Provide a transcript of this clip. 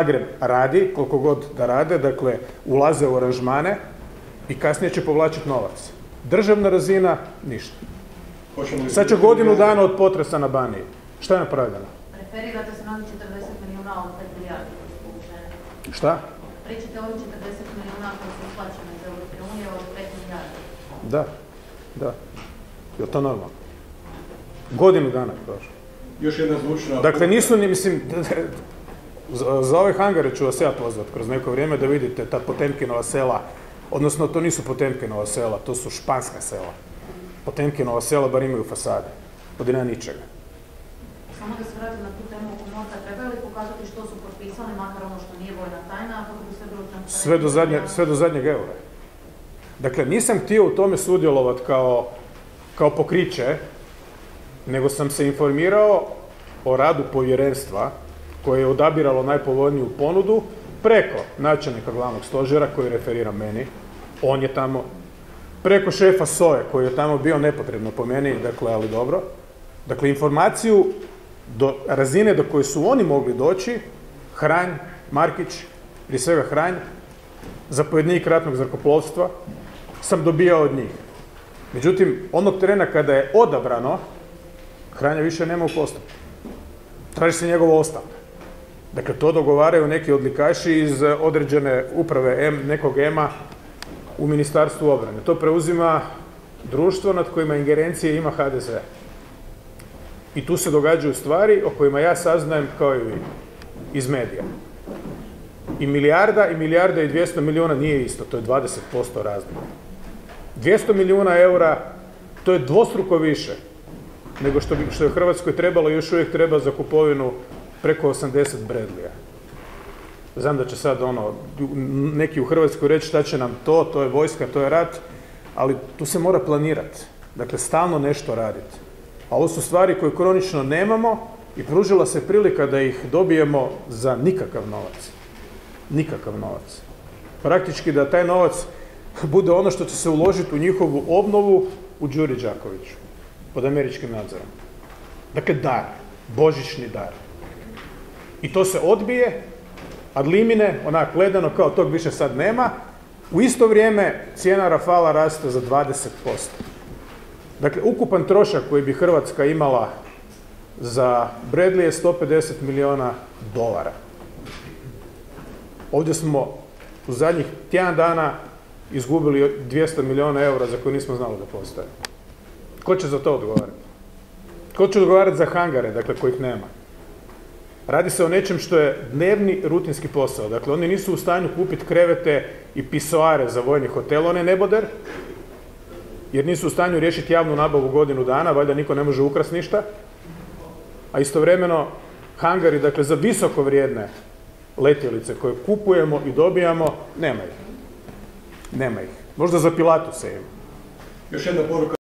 Zagreb radi, koliko god da rade, dakle, ulaze u aranžmane i kasnije će povlačiti novac. Državna razina, ništa. Sad će godinu dana od potresa na Baniji. Šta je napravljeno? Referirate se na 40 milijuna od 5 milijardi koji su povučene. Šta? Pričate o 40 milijuna koji su isplaćene iz Europske unije od 5 milijardi. Da, da. Je li to normalno? Godinu dana prošlo. Još jedna zvučna... Dakle, nisu ni, mislim, za ove hangare ću vas ja pozvat kroz neko vrijeme da vidite ta Potemkinova sela, odnosno to nisu Potemkinova sela, to su španska sela. Potemkinova sela bar imaju fasade, od nema ničega. Samo da se vratim na tu temu oko novca, treba li pokazati što su potpisali, makar ono što nije vojna tajna, kako bi sve bilo transparentno? Sve do zadnjeg eura. Dakle, nisam htio u tome sudjelovati kao pokriće, nego sam se informirao o radu povjerenstva koje je odabiralo najpovoljniju ponudu preko načelnika glavnog stožera koji referira meni, on je tamo, preko šefa SOE koji je tamo bio nepotrebno po meni, dakle, ali dobro. Dakle, informaciju do razine do koje su oni mogli doći, Hranj, Markić, prije svega Hranj, zapovjednik ratnog zrakoplovstva, sam dobijao od njih. Međutim, onog trena kada je odabrano, Hranja više nema u postupku. Traži se njegova ostavka. Dakle, to dogovaraju neki odlikaši iz određene uprave nekog EMA u Ministarstvu obrane. To preuzima društvo nad kojima ingerencije ima HDZ. I tu se događaju stvari o kojima ja saznajem kao i vi, iz medija. I milijarda i 200 milijuna nije isto, to je 20% razlika. 200 milijuna eura, to je dvostruko više nego što je Hrvatskoj trebalo i još uvijek treba za kupovinu preko 80 Bradleya. Znam da će sad neki u Hrvatskoj reći šta će nam to je vojska, to je rat, ali tu se mora planirati. Dakle, stalno nešto raditi. A ovo su stvari koje kronično nemamo i pružila se prilika da ih dobijemo za nikakav novac. Nikakav novac. Praktički da taj novac bude ono što će se uložiti u njihovu obnovu u Đuri Đakoviću, pod američkim nadzorom. Dakle, dar. Božićni dar. I to se odbije, ad limine, onak gledano kao tog više sad nema. U isto vrijeme cijena Rafala raste za 20%. Dakle, ukupan trošak koji bi Hrvatska imala za Bradley je 150 milijuna dolara. Ovdje smo u zadnjih tjedan dana izgubili 200 milijuna eura za koje nismo znali da postoje. Ko će za to odgovarati? Ko će odgovarati za hangare, dakle, kojih nema? Radi se o nečem što je dnevni rutinski posao. Dakle, oni nisu u stanju kupiti krevete i pisoare za vojni hotel, on je neboder, jer nisu u stanju riješiti javnu nabavu godinu dana, valjda niko ne može ukrasti ništa, a istovremeno hangari, dakle, za visoko vrijedne letjelice koje kupujemo i dobijamo, nema ih. Nema ih. Možda za Pilatuse ima. Još jedna poruka.